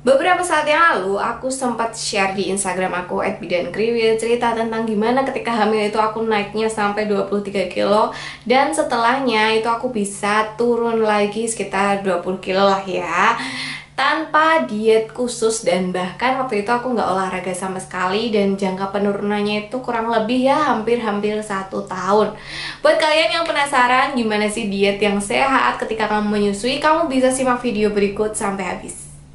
Beberapa saat yang lalu, aku sempat share di Instagram aku @bidankriwil cerita tentang gimana ketika hamil itu aku naiknya sampai 23 kilo, dan setelahnya itu aku bisa turun lagi sekitar 20 kilo lah ya, tanpa diet khusus. Dan bahkan waktu itu aku nggak olahraga sama sekali, dan jangka penurunannya itu kurang lebih ya hampir 1 tahun. Buat kalian yang penasaran gimana sih diet yang sehat ketika kamu menyusui, kamu bisa simak video berikut sampai habis.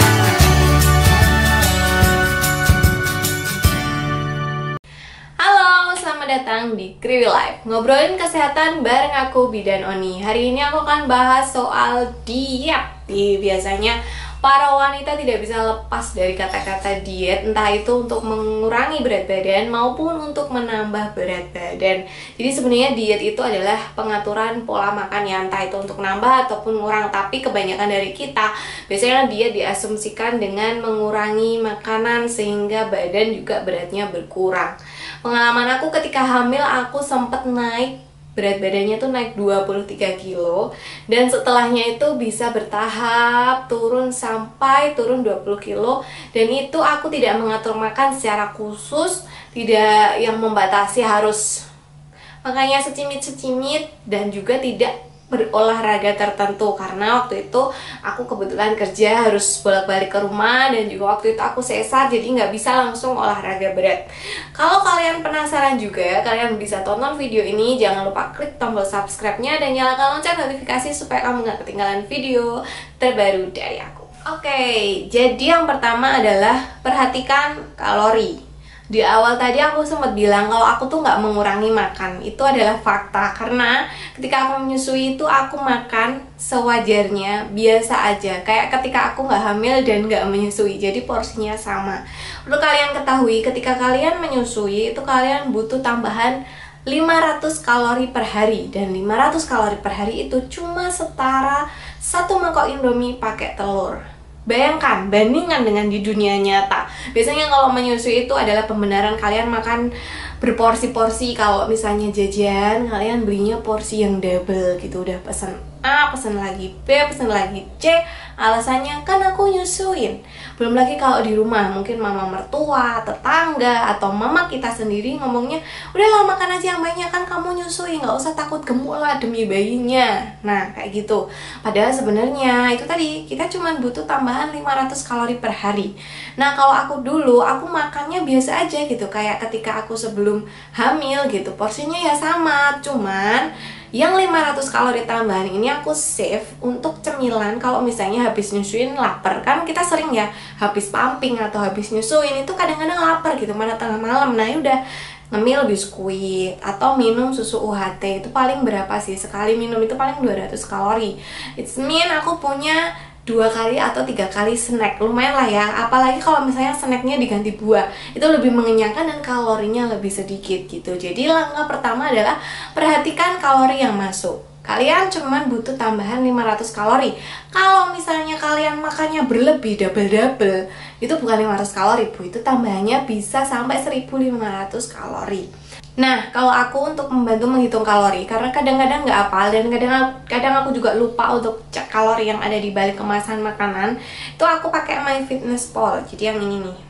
Halo, selamat datang di Kriwil Life, ngobrolin kesehatan bareng aku, Bidan Oni. Hari ini aku akan bahas soal diet. Biasanya para wanita tidak bisa lepas dari kata-kata diet, entah itu untuk mengurangi berat badan maupun untuk menambah berat badan. Jadi sebenarnya diet itu adalah pengaturan pola makan ya, entah itu untuk nambah ataupun ngurang. Tapi kebanyakan dari kita biasanya diet diasumsikan dengan mengurangi makanan sehingga badan juga beratnya berkurang. Pengalaman aku ketika hamil, aku sempat naik berat badannya tuh naik 23 kilo, dan setelahnya itu bisa bertahap turun sampai turun 20 kilo. Dan itu aku tidak mengatur makan secara khusus, tidak yang membatasi harus makanya secimit-secimit, dan juga tidak berolahraga tertentu karena waktu itu aku kebetulan kerja harus bolak-balik ke rumah, dan juga waktu itu aku sesar jadi nggak bisa langsung olahraga berat. Kalau kalian penasaran juga, kalian bisa tonton video ini, jangan lupa klik tombol subscribe-nya dan nyalakan lonceng notifikasi supaya kamu nggak ketinggalan video terbaru dari aku. Oke, jadi yang pertama adalah perhatikan kalori. Di awal tadi aku sempat bilang kalau aku tuh nggak mengurangi makan. Itu adalah fakta, karena ketika aku menyusui itu aku makan sewajarnya, biasa aja, kayak ketika aku nggak hamil dan nggak menyusui, jadi porsinya sama. Perlu kalian ketahui, ketika kalian menyusui itu kalian butuh tambahan 500 kalori per hari, dan 500 kalori per hari itu cuma setara 1 mangkok Indomie pakai telur. Bayangkan, bandingkan dengan di dunia nyata. Biasanya kalau menyusui itu adalah pembenaran kalian makan berporsi-porsi. Kalau misalnya jajan, kalian belinya porsi yang double gitu. Udah pesan A, pesan lagi B, pesan lagi C. Alasannya kan aku nyusuin. Belum lagi kalau di rumah, mungkin mama mertua, tetangga, atau mama kita sendiri ngomongnya, udahlah makan aja yang banyak, kan kamu nyusui, nggak usah takut gemuk lah demi bayinya. Nah, kayak gitu. Padahal sebenarnya itu tadi, kita cuma butuh tambahan 500 kalori per hari. Nah, kalau aku dulu, aku makannya biasa aja gitu, kayak ketika aku sebelum hamil gitu, porsinya ya sama, cuman yang 500 kalori tambahan ini aku save untuk cemilan. Kalau misalnya habis nyusuin lapar, kan kita sering ya habis pumping atau habis nyusuin itu kadang-kadang lapar gitu, mana tengah malam. Nah udah ngemil biskuit atau minum susu UHT. Itu paling berapa sih? Sekali minum itu paling 200 kalori. It's mean aku punya 2 kali atau 3 kali snack, lumayan lah ya. Apalagi kalau misalnya snacknya diganti buah, itu lebih mengenyangkan dan kalorinya lebih sedikit gitu. Jadi langkah pertama adalah perhatikan kalori yang masuk. Kalian cuma butuh tambahan 500 kalori. Kalau misalnya kalian makannya berlebih, double-double, itu bukan 500 kalori Bu, itu tambahannya bisa sampai 1500 kalori. Nah, kalau aku untuk membantu menghitung kalori, karena kadang-kadang nggak hafal dan kadang aku juga lupa untuk cek kalori yang ada di balik kemasan makanan, itu aku pakai MyFitnessPal. Jadi yang ini nih.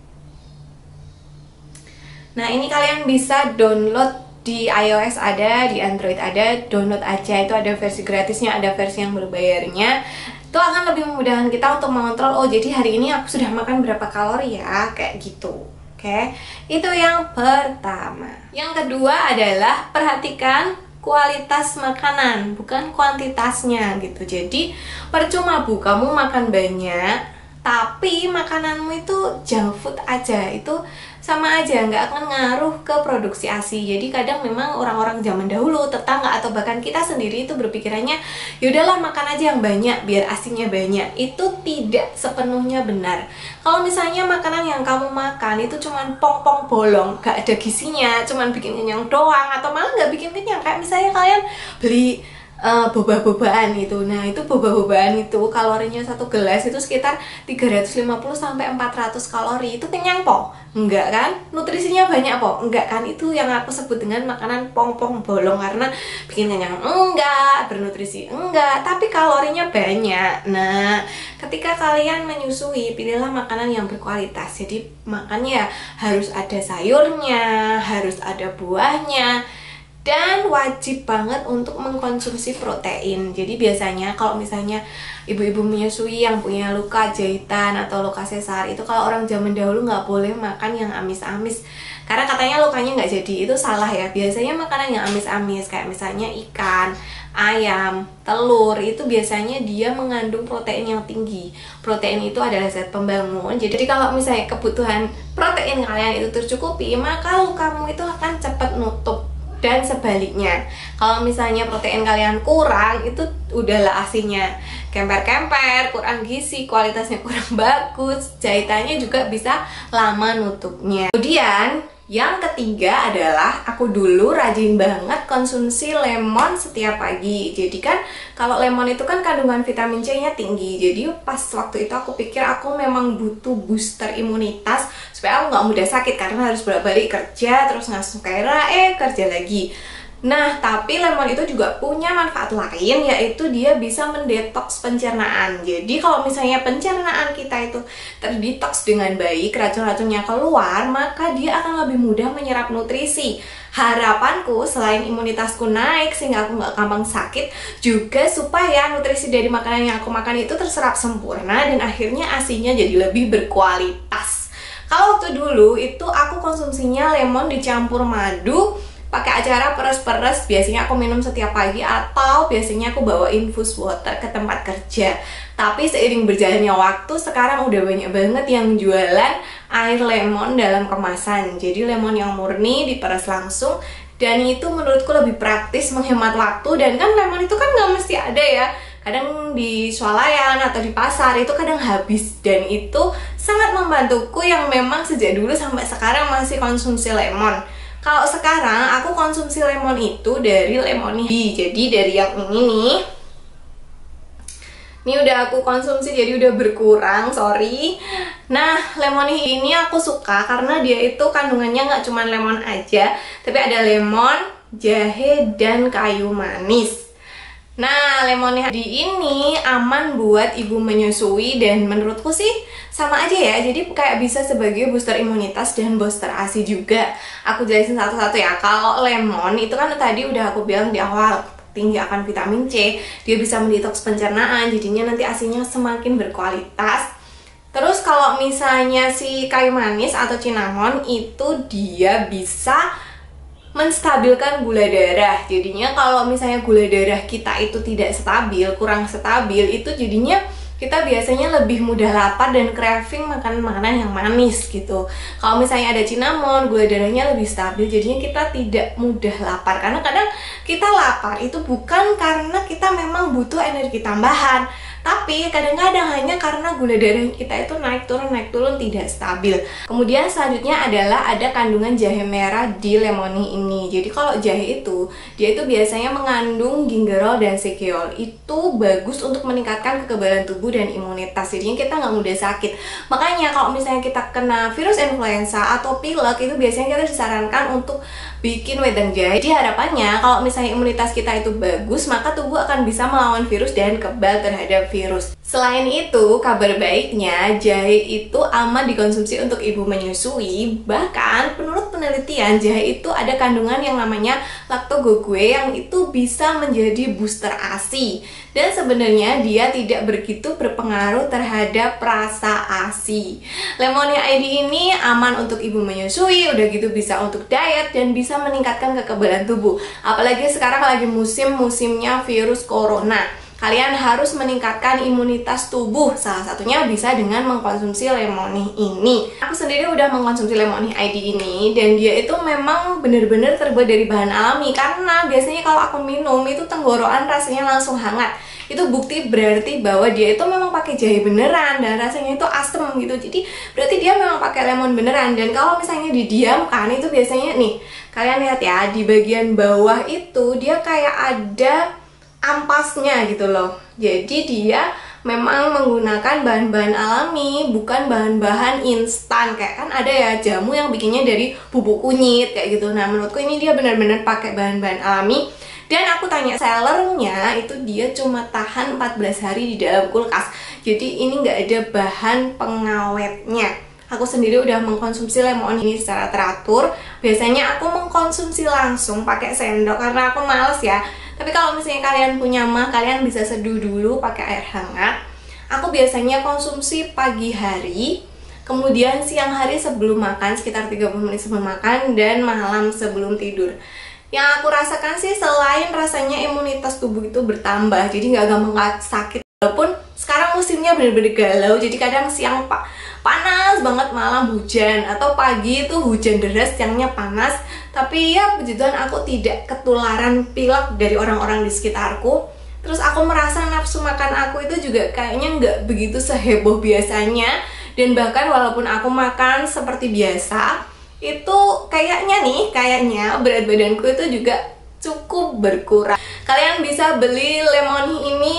Nah, ini kalian bisa download di iOS ada, di Android ada, download aja. Itu ada versi gratisnya, ada versi yang berbayarnya. Itu akan lebih memudahkan kita untuk mengontrol, oh jadi hari ini aku sudah makan berapa kalori ya, kayak gitu. Oke, itu yang pertama. Yang kedua adalah perhatikan kualitas makanan, bukan kuantitasnya gitu. Jadi percuma Bu, kamu makan banyak, tapi makananmu itu junk food aja, itu sama aja, nggak akan ngaruh ke produksi ASI. Jadi kadang memang orang-orang zaman dahulu, tetangga atau bahkan kita sendiri itu berpikirannya, yaudahlah makan aja yang banyak biar ASINya banyak. Itu tidak sepenuhnya benar. Kalau misalnya makanan yang kamu makan itu cuman pong-pong bolong, nggak ada gizinya, cuman bikin kenyang doang, atau malah nggak bikin kenyang, kayak misalnya kalian beli boba-bobaan itu. Nah, itu boba-bobaan itu kalorinya satu gelas itu sekitar 350 sampai 400 kalori. Itu kenyang po? Enggak kan? Nutrisinya banyak po? Enggak kan? Itu yang aku sebut dengan makanan pong-pong bolong, karena bikin kenyang enggak, bernutrisi enggak, tapi kalorinya banyak. Nah, ketika kalian menyusui, pilihlah makanan yang berkualitas. Jadi makannya harus ada sayurnya, harus ada buahnya, dan wajib banget untuk mengkonsumsi protein. Jadi biasanya kalau misalnya ibu-ibu menyusui yang punya luka jahitan atau luka sesar, itu kalau orang zaman dahulu nggak boleh makan yang amis-amis, karena katanya lukanya nggak jadi. Itu salah ya. Biasanya makanan yang amis-amis kayak misalnya ikan, ayam, telur, itu biasanya dia mengandung protein yang tinggi. Protein itu adalah zat pembangun. Jadi kalau misalnya kebutuhan protein kalian itu tercukupi, maka lukamu itu akan cepat nutup. Dan sebaliknya, kalau misalnya protein kalian kurang, itu udahlah aslinya kemper-kemper, kurang gizi, kualitasnya kurang bagus, jahitannya juga bisa lama nutupnya. Kemudian yang ketiga adalah aku dulu rajin banget konsumsi lemon setiap pagi. Jadi kan kalau lemon itu kan kandungan vitamin C nya tinggi. Jadi pas waktu itu aku pikir aku memang butuh booster imunitas supaya aku nggak mudah sakit, karena harus bolak-balik kerja terus ngasuh Kaira, kerja lagi. Nah, tapi lemon itu juga punya manfaat lain, yaitu dia bisa mendetoks pencernaan. Jadi kalau misalnya pencernaan kita itu terdetoks dengan baik, racun-racunnya keluar, maka dia akan lebih mudah menyerap nutrisi. Harapanku selain imunitasku naik sehingga aku nggak gampang sakit, juga supaya nutrisi dari makanan yang aku makan itu terserap sempurna dan akhirnya ASI-nya jadi lebih berkualitas. Kalau waktu dulu itu aku konsumsinya lemon dicampur madu, pakai acara peres-peres, biasanya aku minum setiap pagi, atau biasanya aku bawa infus water ke tempat kerja. Tapi seiring berjalannya waktu, sekarang udah banyak banget yang jualan air lemon dalam kemasan. Jadi lemon yang murni diperes langsung, dan itu menurutku lebih praktis, menghemat waktu. Dan kan lemon itu kan nggak mesti ada ya, kadang di swalayan atau di pasar itu kadang habis, dan itu sangat membantuku yang memang sejak dulu sampai sekarang masih konsumsi lemon. Kalau sekarang aku konsumsi lemon itu dari Lemony. Jadi dari yang ini nih. Ini udah aku konsumsi jadi udah berkurang, sorry. Nah, Lemony ini aku suka karena dia itu kandungannya nggak cuma lemon aja, tapi ada lemon, jahe, dan kayu manis. Nah, Lemony ini aman buat ibu menyusui, dan menurutku sih sama aja ya. Jadi kayak bisa sebagai booster imunitas dan booster ASI juga. Aku jelasin satu-satu ya. Kalau lemon itu kan tadi udah aku bilang di awal, tinggi akan vitamin C, dia bisa mendetoks pencernaan, jadinya nanti ASI-nya semakin berkualitas. Terus kalau misalnya si kayu manis atau cinnamon itu dia bisa menstabilkan gula darah. Jadinya kalau misalnya gula darah kita itu tidak stabil, kurang stabil, itu jadinya kita biasanya lebih mudah lapar dan craving makanan-makanan yang manis gitu. Kalau misalnya ada cinnamon, gula darahnya lebih stabil, jadinya kita tidak mudah lapar. Karena kadang kita lapar itu bukan karena kita memang butuh energi tambahan, tapi kadang-kadang hanya karena gula darah kita itu naik turun tidak stabil. Kemudian selanjutnya adalah ada kandungan jahe merah di Lemony ini. Jadi kalau jahe itu, dia itu biasanya mengandung gingerol dan sekeol. Itu bagus untuk meningkatkan kekebalan tubuh dan imunitas. Jadinya kita nggak mudah sakit. Makanya kalau misalnya kita kena virus influenza atau pilek, itu biasanya kita disarankan untuk bikin wedang jahe. Jadi harapannya kalau misalnya imunitas kita itu bagus, maka tubuh akan bisa melawan virus dan kebal terhadap virus. Selain itu, kabar baiknya jahe itu aman dikonsumsi untuk ibu menyusui. Bahkan menurut penelitian, jahe itu ada kandungan yang namanya lactogogue yang itu bisa menjadi booster ASI. Dan sebenarnya dia tidak begitu berpengaruh terhadap rasa ASI. Lemony ID ini aman untuk ibu menyusui, udah gitu bisa untuk diet dan bisa meningkatkan kekebalan tubuh. Apalagi sekarang lagi musimnya virus corona. Kalian harus meningkatkan imunitas tubuh. Salah satunya bisa dengan mengkonsumsi Lemony ini. Aku sendiri udah mengkonsumsi Lemony ID ini, dan dia itu memang bener-bener terbuat dari bahan alami. Karena biasanya kalau aku minum itu tenggorokan rasanya langsung hangat. Itu bukti berarti bahwa dia itu memang pakai jahe beneran dan rasanya itu asem gitu. Jadi berarti dia memang pakai lemon beneran. Dan kalau misalnya didiamkan itu biasanya nih, kalian lihat ya, di bagian bawah itu dia kayak ada ampasnya gitu loh. Jadi dia memang menggunakan bahan-bahan alami, bukan bahan-bahan instan. Kayak kan ada ya jamu yang bikinnya dari bubuk kunyit kayak gitu. Nah menurutku ini dia benar-benar pakai bahan-bahan alami. Dan aku tanya sellernya, itu dia cuma tahan 14 hari di dalam kulkas. Jadi ini nggak ada bahan pengawetnya. Aku sendiri udah mengkonsumsi lemon ini secara teratur. Biasanya aku mengkonsumsi langsung pakai sendok karena aku males ya. Tapi kalau misalnya kalian punya mah, kalian bisa seduh dulu pakai air hangat. Aku biasanya konsumsi pagi hari, kemudian siang hari sebelum makan, sekitar 30 menit sebelum makan, dan malam sebelum tidur. Yang aku rasakan sih, selain rasanya imunitas tubuh itu bertambah, jadi nggak gampang sakit. Walaupun sekarang musimnya bener-bener galau, jadi kadang siang panas banget, malam hujan, atau pagi itu hujan deras, siangnya panas. Tapi ya puji Tuhan aku tidak ketularan pilek dari orang-orang di sekitarku. Terus aku merasa nafsu makan aku itu juga kayaknya nggak begitu seheboh biasanya. Dan bahkan walaupun aku makan seperti biasa, itu kayaknya berat badanku itu juga cukup berkurang. Kalian bisa beli lemon ini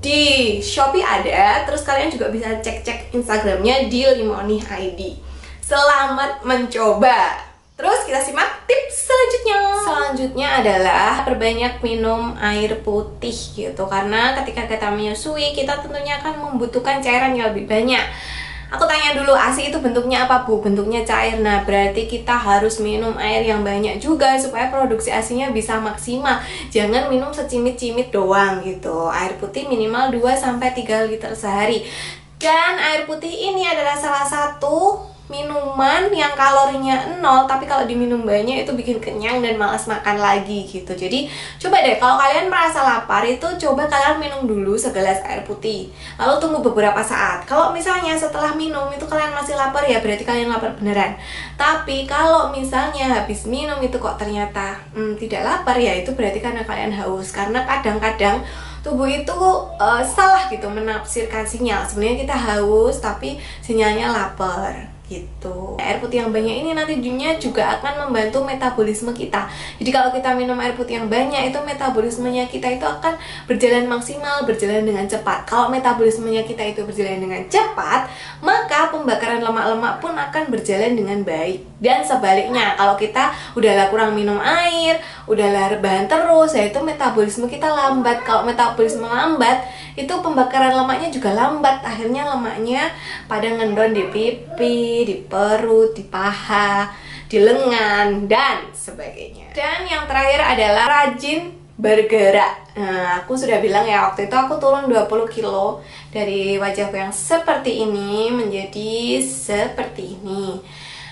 di Shopee ada, terus kalian juga bisa cek-cek Instagramnya di Limoni ID. Selamat mencoba. Terus kita simak tips selanjutnya. Selanjutnya adalah perbanyak minum air putih gitu, karena ketika kita menyusui kita tentunya akan membutuhkan cairan yang lebih banyak. Aku tanya dulu, ASI itu bentuknya apa Bu? Bentuknya cair. Nah berarti kita harus minum air yang banyak juga supaya produksi ASINya bisa maksimal. Jangan minum secimit-cimit doang gitu. Air putih minimal 2-3 liter sehari. Dan air putih ini adalah salah satu minuman yang kalorinya 0, tapi kalau diminum banyak itu bikin kenyang dan malas makan lagi gitu. Jadi coba deh, kalau kalian merasa lapar itu coba kalian minum dulu segelas air putih, lalu tunggu beberapa saat. Kalau misalnya setelah minum itu kalian masih lapar, ya berarti kalian lapar beneran. Tapi kalau misalnya habis minum itu kok ternyata tidak lapar, ya itu berarti karena kalian haus. Karena kadang-kadang tubuh itu salah gitu menafsirkan sinyal. Sebenarnya kita haus tapi sinyalnya lapar gitu. Air putih yang banyak ini nantinya juga akan membantu metabolisme kita. Jadi kalau kita minum air putih yang banyak, itu metabolismenya kita itu akan berjalan maksimal, berjalan dengan cepat. Kalau metabolismenya kita itu berjalan dengan cepat, maka pembakaran lemak-lemak pun akan berjalan dengan baik. Dan sebaliknya, kalau kita udahlah kurang minum air, udahlah rebahan terus, yaitu metabolisme kita lambat. Kalau metabolisme lambat, itu pembakaran lemaknya juga lambat. Akhirnya lemaknya pada ngendon di pipi, di perut, di paha, di lengan, dan sebagainya. Dan yang terakhir adalah rajin bergerak. Nah, aku sudah bilang ya, waktu itu aku turun 20 kilo dari wajahku yang seperti ini menjadi seperti ini.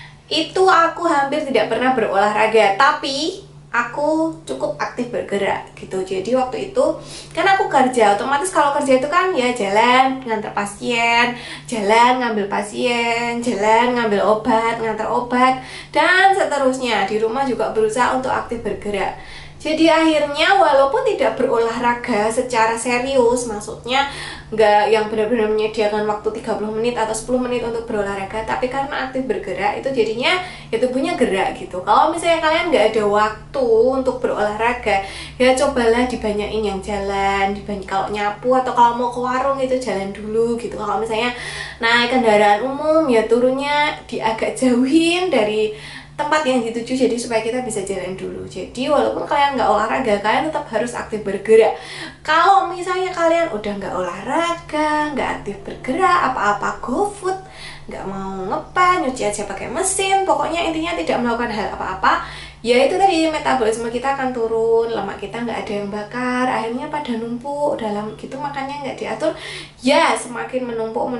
Itu aku hampir tidak pernah berolahraga, tapi aku cukup aktif bergerak gitu. Jadi waktu itu kan aku kerja, otomatis kalau kerja itu kan ya jalan ngantar pasien, jalan ngambil pasien, jalan ngambil obat, ngantar obat, dan seterusnya. Di rumah juga berusaha untuk aktif bergerak. Jadi akhirnya walaupun tidak berolahraga secara serius, maksudnya nggak yang benar-benar menyediakan waktu 30 menit atau 10 menit untuk berolahraga, tapi karena aktif bergerak itu jadinya ya tubuhnya gerak gitu. Kalau misalnya kalian nggak ada waktu untuk berolahraga, ya cobalah dibanyain yang jalan, kalau nyapu atau kalau mau ke warung itu jalan dulu gitu. Kalau misalnya naik kendaraan umum ya turunnya agak jauhin dari tempat yang dituju, jadi supaya kita bisa jalan dulu. Jadi walaupun kalian nggak olahraga, kalian tetap harus aktif bergerak. Kalau misalnya kalian udah nggak olahraga, nggak aktif bergerak, apa-apa GoFood, nggak mau ngepel, nyuci aja pakai mesin, pokoknya intinya tidak melakukan hal apa-apa, ya itu tadi metabolisme kita akan turun, lemak kita nggak ada yang bakar, akhirnya pada numpuk dalam gitu, makannya nggak diatur, ya semakin menumpuk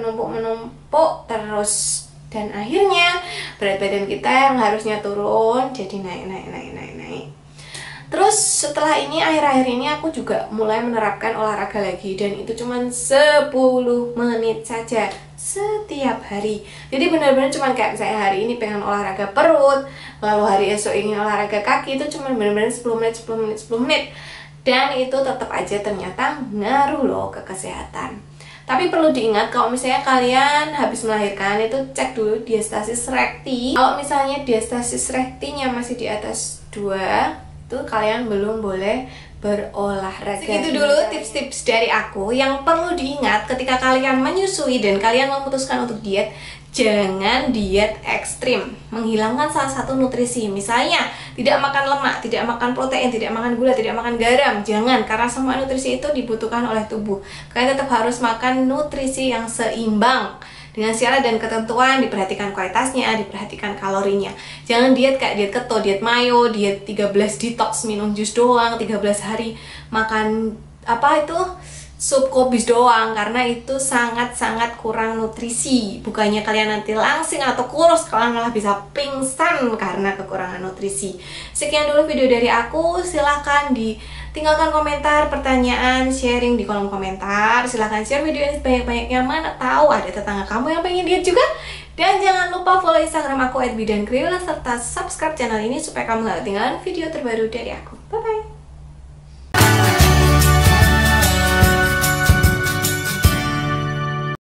terus. Dan akhirnya berat badan kita yang harusnya turun jadi naik. Terus setelah ini, akhir-akhir ini aku juga mulai menerapkan olahraga lagi, dan itu cuma 10 menit saja setiap hari. Jadi benar-benar cuma kayak misalnya hari ini pengen olahraga perut, lalu hari esok ingin olahraga kaki, itu cuma benar-benar 10 menit. Dan itu tetap aja ternyata ngaruh loh ke kesehatan. Tapi perlu diingat, kalau misalnya kalian habis melahirkan itu cek dulu diastasis rekti. Kalau misalnya diastasis rektinya masih di atas 2, itu kalian belum boleh berolahraga. Segitu dulu tips-tips dari aku yang perlu diingat ketika kalian menyusui dan kalian memutuskan untuk diet. Jangan diet ekstrim, menghilangkan salah satu nutrisi. Misalnya, tidak makan lemak, tidak makan protein, tidak makan gula, tidak makan garam. Jangan, karena semua nutrisi itu dibutuhkan oleh tubuh. Kalian tetap harus makan nutrisi yang seimbang dengan syarat dan ketentuan, diperhatikan kualitasnya, diperhatikan kalorinya. Jangan diet kayak diet keto, diet mayo, diet 13 detox, minum jus doang, 13 hari makan apa itu? Sup kobis doang, karena itu sangat-sangat kurang nutrisi. Bukannya kalian nanti langsing atau kurus, kalian malah bisa pingsan karena kekurangan nutrisi. Sekian dulu video dari aku. Silahkan tinggalkan komentar, pertanyaan, sharing di kolom komentar. Silahkan share video ini sebanyak-banyaknya, mana tahu ada tetangga kamu yang pengen diet juga. Dan jangan lupa follow Instagram aku @bidankriwila serta subscribe channel ini supaya kamu gak ketinggalan video terbaru dari aku. Bye bye.